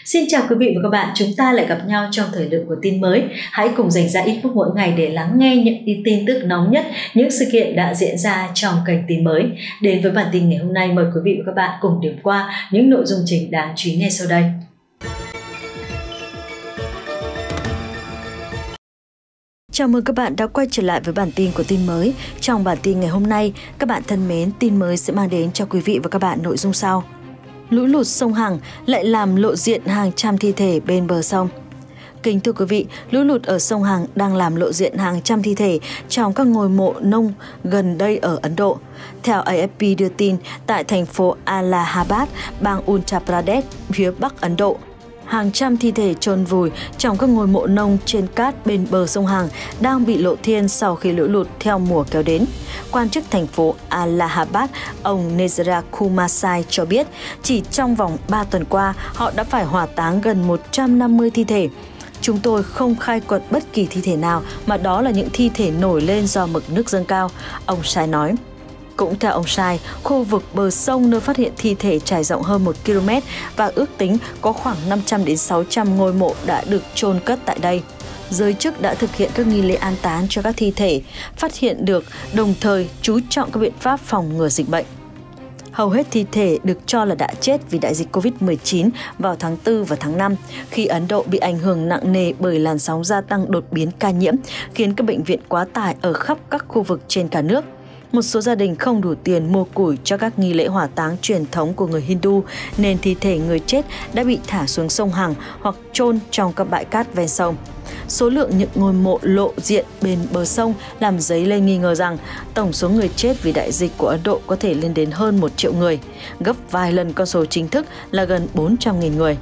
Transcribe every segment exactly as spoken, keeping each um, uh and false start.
Xin chào quý vị và các bạn, chúng ta lại gặp nhau trong thời lượng của tin mới. Hãy cùng dành ra ít phút mỗi ngày để lắng nghe những tin tức nóng nhất, những sự kiện đã diễn ra trong kênh tin mới. Đến với bản tin ngày hôm nay, mời quý vị và các bạn cùng điểm qua những nội dung chính đáng chú ý ngay sau đây. Chào mừng các bạn đã quay trở lại với bản tin của tin mới. Trong bản tin ngày hôm nay, các bạn thân mến, tin mới sẽ mang đến cho quý vị và các bạn nội dung sau. Lũ lụt sông Hằng lại làm lộ diện hàng trăm thi thể bên bờ sông. Kính thưa quý vị, lũ lụt ở sông Hằng đang làm lộ diện hàng trăm thi thể trong các ngôi mộ nông gần đây ở Ấn Độ. Theo A F P đưa tin, tại thành phố Allahabad, bang Uttar Pradesh, phía Bắc Ấn Độ, hàng trăm thi thể chôn vùi trong các ngôi mộ nông trên cát bên bờ sông Hằng đang bị lộ thiên sau khi lũ lụt theo mùa kéo đến. Quan chức thành phố Allahabad, ông Nezra Kumasai cho biết, chỉ trong vòng ba tuần qua, họ đã phải hỏa táng gần một trăm năm mươi thi thể. Chúng tôi không khai quật bất kỳ thi thể nào, mà đó là những thi thể nổi lên do mực nước dâng cao, ông Sai nói. Cũng theo ông Sai, khu vực bờ sông nơi phát hiện thi thể trải rộng hơn một ki lô mét và ước tính có khoảng năm trăm đến sáu trăm ngôi mộ đã được chôn cất tại đây. Giới chức đã thực hiện các nghi lễ an táng cho các thi thể phát hiện được, đồng thời chú trọng các biện pháp phòng ngừa dịch bệnh. Hầu hết thi thể được cho là đã chết vì đại dịch Covid mười chín vào tháng tư và tháng năm, khi Ấn Độ bị ảnh hưởng nặng nề bởi làn sóng gia tăng đột biến ca nhiễm, khiến các bệnh viện quá tải ở khắp các khu vực trên cả nước. Một số gia đình không đủ tiền mua củi cho các nghi lễ hỏa táng truyền thống của người Hindu, nên thi thể người chết đã bị thả xuống sông Hằng hoặc chôn trong các bãi cát ven sông. Số lượng những ngôi mộ lộ diện bên bờ sông làm dấy lên nghi ngờ rằng tổng số người chết vì đại dịch của Ấn Độ có thể lên đến hơn một triệu người, gấp vài lần con số chính thức là gần bốn trăm nghìn người.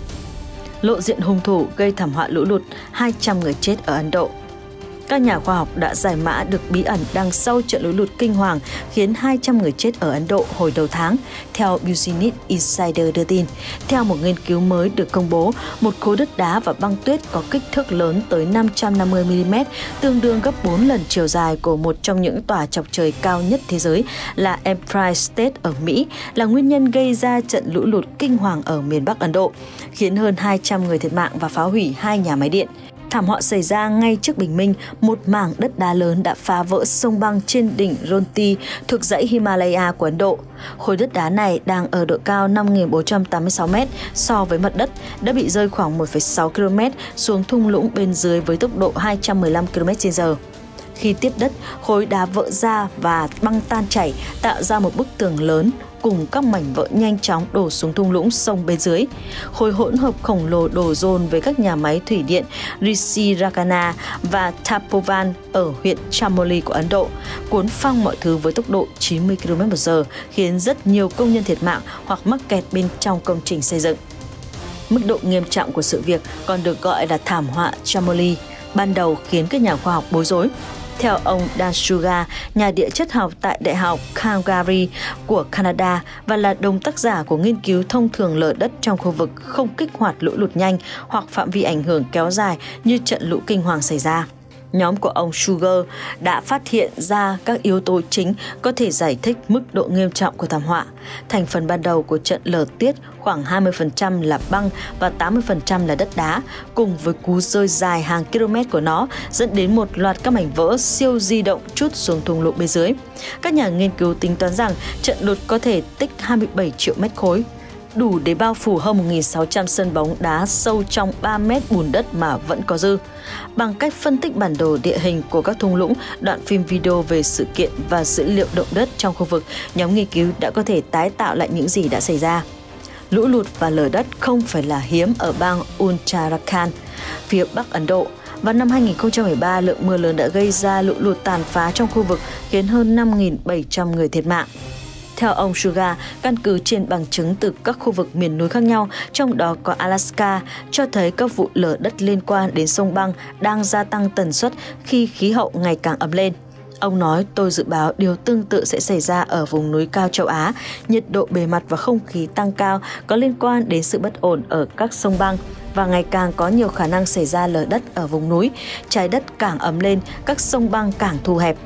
Lộ diện hung thủ gây thảm họa lũ lụt, hai trăm người chết ở Ấn Độ. Các nhà khoa học đã giải mã được bí ẩn đằng sau trận lũ lụt kinh hoàng khiến hai trăm người chết ở Ấn Độ hồi đầu tháng, theo Business Insider đưa tin. Theo một nghiên cứu mới được công bố, một khối đất đá và băng tuyết có kích thước lớn tới năm trăm năm mươi mi li mét, tương đương gấp bốn lần chiều dài của một trong những tòa chọc trời cao nhất thế giới là Empire State ở Mỹ, là nguyên nhân gây ra trận lũ lụt kinh hoàng ở miền Bắc Ấn Độ, khiến hơn hai trăm người thiệt mạng và phá hủy hai nhà máy điện. Thảm họa xảy ra ngay trước bình minh, một mảng đất đá lớn đã phá vỡ sông băng trên đỉnh Ronti thuộc dãy Himalaya của Ấn Độ. Khối đất đá này đang ở độ cao năm nghìn bốn trăm tám mươi sáu mét so với mặt đất, đã bị rơi khoảng một phẩy sáu ki lô mét xuống thung lũng bên dưới với tốc độ hai trăm mười lăm ki lô mét trên giờ. Khi tiếp đất, khối đá vỡ ra và băng tan chảy, tạo ra một bức tường lớn cùng các mảnh vỡ nhanh chóng đổ xuống thung lũng sông bên dưới. Khối hỗn hợp khổng lồ đổ dồn với các nhà máy thủy điện Rishi Rakana và Tapovan ở huyện Chamoli của Ấn Độ, cuốn phăng mọi thứ với tốc độ chín mươi ki lô mét một giờ, khiến rất nhiều công nhân thiệt mạng hoặc mắc kẹt bên trong công trình xây dựng. Mức độ nghiêm trọng của sự việc còn được gọi là thảm họa Chamoli, ban đầu khiến các nhà khoa học bối rối. Theo ông Dan Sugar, nhà địa chất học tại Đại học Calgary của Canada và là đồng tác giả của nghiên cứu thông thường lở đất trong khu vực không kích hoạt lũ lụt nhanh hoặc phạm vi ảnh hưởng kéo dài như trận lũ kinh hoàng xảy ra. Nhóm của ông Sugar đã phát hiện ra các yếu tố chính có thể giải thích mức độ nghiêm trọng của thảm họa. Thành phần ban đầu của trận lở tuyết khoảng hai mươi phần trăm là băng và tám mươi phần trăm là đất đá, cùng với cú rơi dài hàng km của nó dẫn đến một loạt các mảnh vỡ siêu di động trút xuống thung lũng bên dưới. Các nhà nghiên cứu tính toán rằng trận lụt có thể tích hai mươi bảy triệu mét khối, đủ để bao phủ hơn một nghìn sáu trăm sân bóng đá sâu trong ba mét bùn đất mà vẫn có dư. Bằng cách phân tích bản đồ địa hình của các thung lũng, đoạn phim video về sự kiện và dữ liệu động đất trong khu vực, nhóm nghiên cứu đã có thể tái tạo lại những gì đã xảy ra. Lũ lụt và lở đất không phải là hiếm ở bang Uttarakhand, phía Bắc Ấn Độ. Vào năm hai nghìn không trăm mười ba, lượng mưa lớn đã gây ra lũ lụt tàn phá trong khu vực, khiến hơn năm nghìn bảy trăm người thiệt mạng. Theo ông Sugar, căn cứ trên bằng chứng từ các khu vực miền núi khác nhau, trong đó có Alaska, cho thấy các vụ lở đất liên quan đến sông băng đang gia tăng tần suất khi khí hậu ngày càng ấm lên. Ông nói, tôi dự báo điều tương tự sẽ xảy ra ở vùng núi cao châu Á. Nhiệt độ bề mặt và không khí tăng cao có liên quan đến sự bất ổn ở các sông băng và ngày càng có nhiều khả năng xảy ra lở đất ở vùng núi. Trái đất càng ấm lên, các sông băng càng thu hẹp.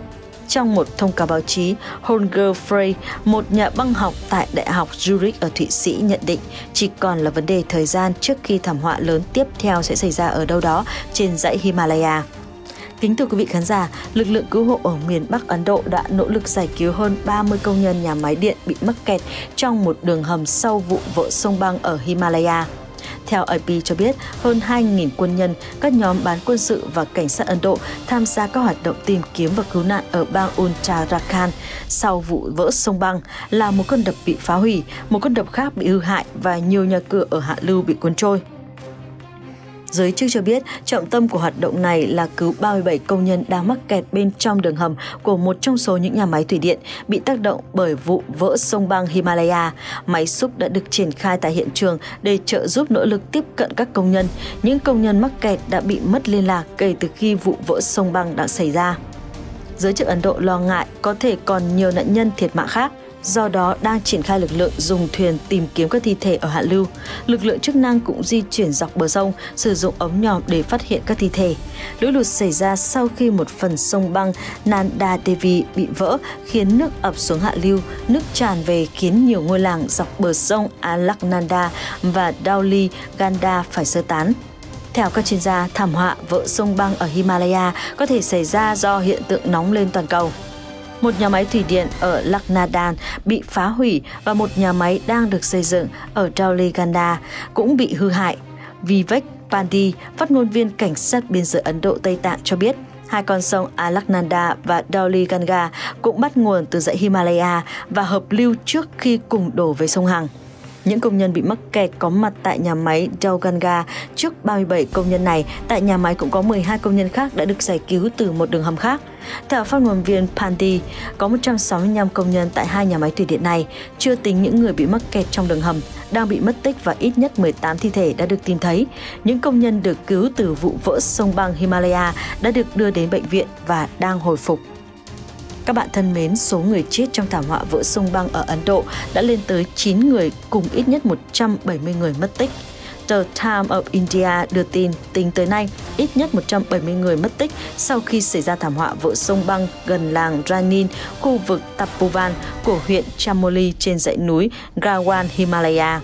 Trong một thông cáo báo chí, Holger Frey, một nhà băng học tại Đại học Zurich ở Thụy Sĩ nhận định chỉ còn là vấn đề thời gian trước khi thảm họa lớn tiếp theo sẽ xảy ra ở đâu đó trên dãy Himalaya. Kính thưa quý vị khán giả, lực lượng cứu hộ ở miền Bắc Ấn Độ đã nỗ lực giải cứu hơn ba mươi công nhân nhà máy điện bị mắc kẹt trong một đường hầm sau vụ vỡ sông băng ở Himalaya. Theo a pê cho biết, hơn hai nghìn quân nhân, các nhóm bán quân sự và cảnh sát Ấn Độ tham gia các hoạt động tìm kiếm và cứu nạn ở bang Uttarakhand sau vụ vỡ sông băng, là một con đập bị phá hủy, một con đập khác bị hư hại và nhiều nhà cửa ở hạ lưu bị cuốn trôi. Giới chức cho biết, trọng tâm của hoạt động này là cứu ba mươi bảy công nhân đang mắc kẹt bên trong đường hầm của một trong số những nhà máy thủy điện bị tác động bởi vụ vỡ sông băng Himalaya. Máy xúc đã được triển khai tại hiện trường để trợ giúp nỗ lực tiếp cận các công nhân. Những công nhân mắc kẹt đã bị mất liên lạc kể từ khi vụ vỡ sông băng đã xảy ra. Giới chức Ấn Độ lo ngại có thể còn nhiều nạn nhân thiệt mạng khác, do đó đang triển khai lực lượng dùng thuyền tìm kiếm các thi thể ở hạ lưu. Lực lượng chức năng cũng di chuyển dọc bờ sông, sử dụng ống nhòm để phát hiện các thi thể. Lũ lụt xảy ra sau khi một phần sông băng Nanda Devi bị vỡ, khiến nước ập xuống hạ lưu. Nước tràn về khiến nhiều ngôi làng dọc bờ sông Alaknanda và Dhauli Ganda phải sơ tán. Theo các chuyên gia, thảm họa vỡ sông băng ở Himalaya có thể xảy ra do hiện tượng nóng lên toàn cầu. Một nhà máy thủy điện ở Laknadan bị phá hủy và một nhà máy đang được xây dựng ở Dhauli Ganda cũng bị hư hại. Vivek Pandey, phát ngôn viên cảnh sát biên giới Ấn Độ Tây Tạng cho biết, hai con sông Alaknanda và Dhauli Ganga cũng bắt nguồn từ dãy Himalaya và hợp lưu trước khi cùng đổ về sông Hằng. Những công nhân bị mắc kẹt có mặt tại nhà máy Dhaulganga. Trước ba mươi bảy công nhân này, tại nhà máy cũng có mười hai công nhân khác đã được giải cứu từ một đường hầm khác. Theo phát ngôn viên Pandey, có một trăm sáu mươi lăm công nhân tại hai nhà máy thủy điện này, chưa tính những người bị mắc kẹt trong đường hầm, đang bị mất tích và ít nhất mười tám thi thể đã được tìm thấy. Những công nhân được cứu từ vụ vỡ sông băng Himalaya đã được đưa đến bệnh viện và đang hồi phục. Các bạn thân mến, số người chết trong thảm họa vỡ sông băng ở Ấn Độ đã lên tới chín người cùng ít nhất một trăm bảy mươi người mất tích. The Times of India đưa tin tính tới nay, ít nhất một trăm bảy mươi người mất tích sau khi xảy ra thảm họa vỡ sông băng gần làng Ranin, khu vực Tapovan của huyện Chamoli trên dãy núi Gawan, Himalaya.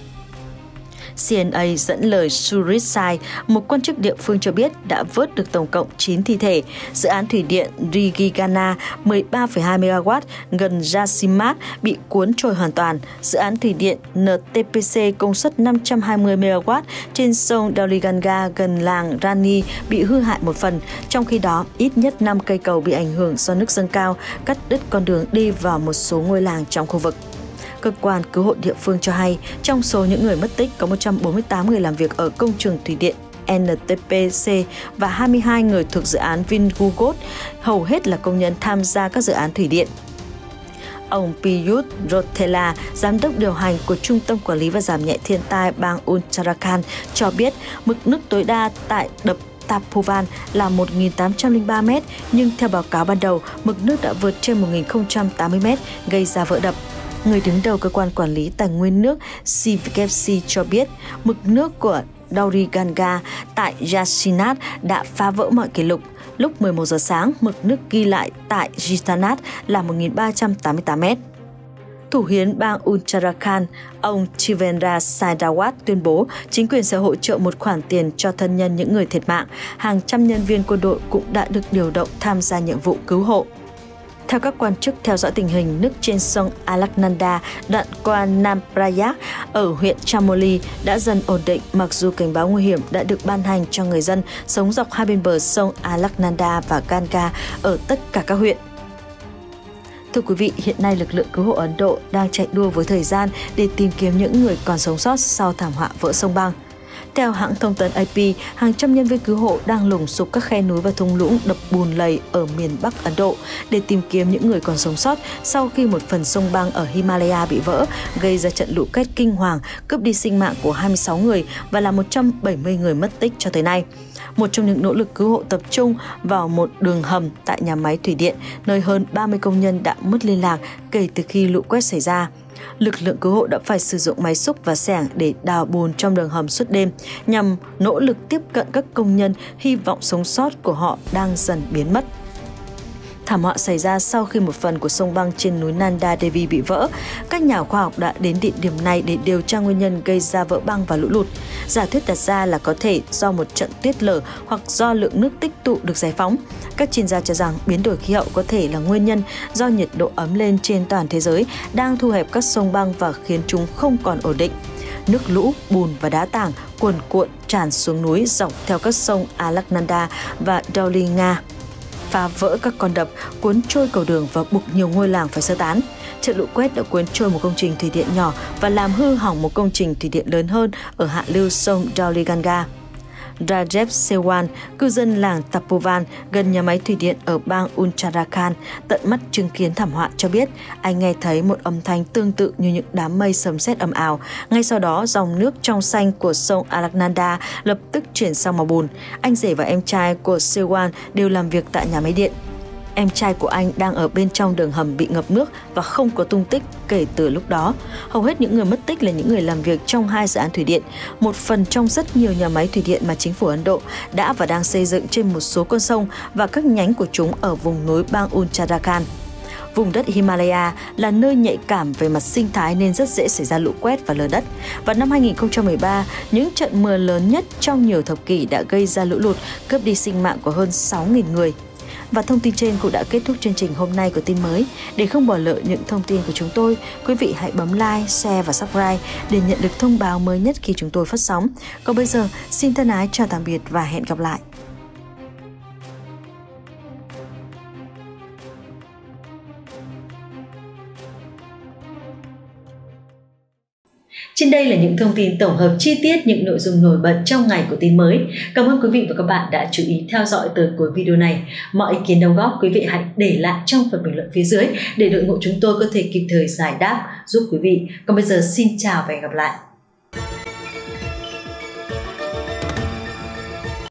xê en a dẫn lời Surit Sai, một quan chức địa phương cho biết đã vớt được tổng cộng chín thi thể. Dự án thủy điện Rigigana mười ba phẩy hai mê ga oát gần Jasimat bị cuốn trôi hoàn toàn. Dự án thủy điện en tê pê xê công suất năm trăm hai mươi mê ga oát trên sông Dhaulganga gần làng Rani bị hư hại một phần. Trong khi đó, ít nhất năm cây cầu bị ảnh hưởng do nước dâng cao, cắt đứt con đường đi vào một số ngôi làng trong khu vực. Cơ quan cứu hộ địa phương cho hay, trong số những người mất tích có một trăm bốn mươi tám người làm việc ở công trường thủy điện en tê pê xê và hai mươi hai người thuộc dự án Vingugot, hầu hết là công nhân tham gia các dự án thủy điện. Ông Piyush Rotela, giám đốc điều hành của Trung tâm Quản lý và Giảm nhẹ thiên tai bang Uttarakhand, cho biết mực nước tối đa tại đập Tapovan là một nghìn tám trăm lẻ ba mét, nhưng theo báo cáo ban đầu, mực nước đã vượt trên một nghìn không trăm tám mươi mét, gây ra vỡ đập. Người đứng đầu cơ quan quản lý tài nguyên nước xê vê ca xê cho biết mực nước của Dhaulganga tại Jashinath đã phá vỡ mọi kỷ lục. Lúc mười một giờ sáng, mực nước ghi lại tại Jitanath là một nghìn ba trăm tám mươi tám mét. Thủ hiến bang Uttarakhand, ông Tivendra Saidawat tuyên bố chính quyền sẽ hỗ trợ một khoản tiền cho thân nhân những người thiệt mạng. Hàng trăm nhân viên quân đội cũng đã được điều động tham gia nhiệm vụ cứu hộ. Theo các quan chức theo dõi tình hình, nước trên sông Alaknanda đoạn qua Nam Prayak ở huyện Chamoli đã dần ổn định, mặc dù cảnh báo nguy hiểm đã được ban hành cho người dân sống dọc hai bên bờ sông Alaknanda và Ganga ở tất cả các huyện. Thưa quý vị, hiện nay lực lượng cứu hộ Ấn Độ đang chạy đua với thời gian để tìm kiếm những người còn sống sót sau thảm họa vỡ sông băng. Theo hãng thông tấn a pê, hàng trăm nhân viên cứu hộ đang lùng sục các khe núi và thung lũng đập bùn lầy ở miền Bắc Ấn Độ để tìm kiếm những người còn sống sót sau khi một phần sông băng ở Himalaya bị vỡ, gây ra trận lũ quét kinh hoàng, cướp đi sinh mạng của hai mươi sáu người và làm một trăm bảy mươi người mất tích cho tới nay. Một trong những nỗ lực cứu hộ tập trung vào một đường hầm tại nhà máy thủy điện, nơi hơn ba mươi công nhân đã mất liên lạc kể từ khi lũ quét xảy ra. Lực lượng cứu hộ đã phải sử dụng máy xúc và xẻng để đào bùn trong đường hầm suốt đêm nhằm nỗ lực tiếp cận các công nhân hy vọng sống sót của họ đang dần biến mất. Thảm họa xảy ra sau khi một phần của sông băng trên núi Nanda Devi bị vỡ. Các nhà khoa học đã đến địa điểm này để điều tra nguyên nhân gây ra vỡ băng và lũ lụt. Giả thuyết đặt ra là có thể do một trận tuyết lở hoặc do lượng nước tích tụ được giải phóng. Các chuyên gia cho rằng biến đổi khí hậu có thể là nguyên nhân do nhiệt độ ấm lên trên toàn thế giới đang thu hẹp các sông băng và khiến chúng không còn ổn định. Nước lũ, bùn và đá tảng cuồn cuộn tràn xuống núi dọc theo các sông Alaknanda và Daulinga, phá vỡ các con đập, cuốn trôi cầu đường và buộc nhiều ngôi làng phải sơ tán. Trận lũ quét đã cuốn trôi một công trình thủy điện nhỏ và làm hư hỏng một công trình thủy điện lớn hơn ở hạ lưu sông Dauliganga. Rajev Sewan, cư dân làng Tapovan gần nhà máy thủy điện ở bang Uttarakhand, tận mắt chứng kiến thảm họa cho biết anh nghe thấy một âm thanh tương tự như những đám mây sấm sét ầm ào. Ngay sau đó, dòng nước trong xanh của sông Alaknanda lập tức chuyển sang màu bùn. Anh rể và em trai của Sewan đều làm việc tại nhà máy điện. Em trai của anh đang ở bên trong đường hầm bị ngập nước và không có tung tích kể từ lúc đó. Hầu hết những người mất tích là những người làm việc trong hai dự án thủy điện, một phần trong rất nhiều nhà máy thủy điện mà chính phủ Ấn Độ đã và đang xây dựng trên một số con sông và các nhánh của chúng ở vùng núi bang Uttarakhand. Vùng đất Himalaya là nơi nhạy cảm về mặt sinh thái nên rất dễ xảy ra lũ quét và lở đất. Vào năm hai nghìn không trăm mười ba, những trận mưa lớn nhất trong nhiều thập kỷ đã gây ra lũ lụt, cướp đi sinh mạng của hơn sáu nghìn người. Và thông tin trên cũng đã kết thúc chương trình hôm nay của Tin Mới. Để không bỏ lỡ những thông tin của chúng tôi, quý vị hãy bấm like, share và subscribe để nhận được thông báo mới nhất khi chúng tôi phát sóng. Còn bây giờ, xin thân ái chào tạm biệt và hẹn gặp lại. Trên đây là những thông tin tổng hợp chi tiết những nội dung nổi bật trong ngày của Tin Mới. Cảm ơn quý vị và các bạn đã chú ý theo dõi tới cuối video này. Mọi ý kiến đóng góp quý vị hãy để lại trong phần bình luận phía dưới để đội ngũ chúng tôi có thể kịp thời giải đáp giúp quý vị. Còn bây giờ xin chào và hẹn gặp lại.